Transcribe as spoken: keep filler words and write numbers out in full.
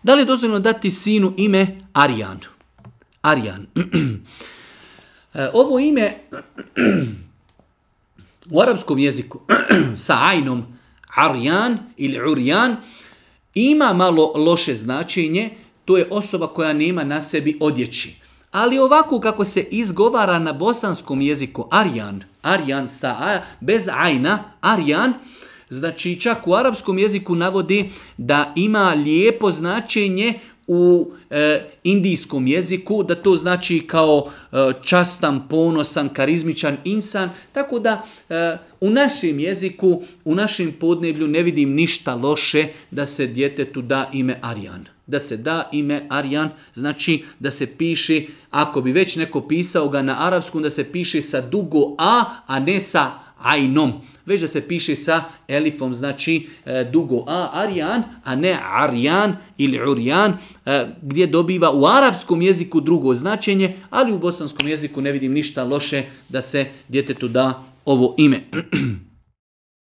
Da li je dozvoljeno dati sinu ime Arjan? Arjan. Ovo ime u arapskom jeziku sa ajnom Arjan ili Urjan ima malo loše značenje, to je osoba koja nema na sebi odjeći. Ali ovako kako se izgovara na bosanskom jeziku Arjan, Arjan sa a, bez ajna, Arjan, znači čak u arapskom jeziku navodi da ima lijepo značenje u e, indijskom jeziku, da to znači kao e, častan, ponosan, karizmičan insan, tako da e, u našem jeziku, u našem podneblju ne vidim ništa loše da se djetetu da ime Arjan. Da se da ime Arjan, znači da se piše, ako bi već neko pisao ga na arapskom, da se piše sa dugo A, a ne sa ajnom. Već da se piše sa elifom, znači e, dugo A, Arjan, a ne Arjan ili Urjan, e, gdje dobiva u arapskom jeziku drugo značenje, ali u bosanskom jeziku ne vidim ništa loše da se djetetu da ovo ime.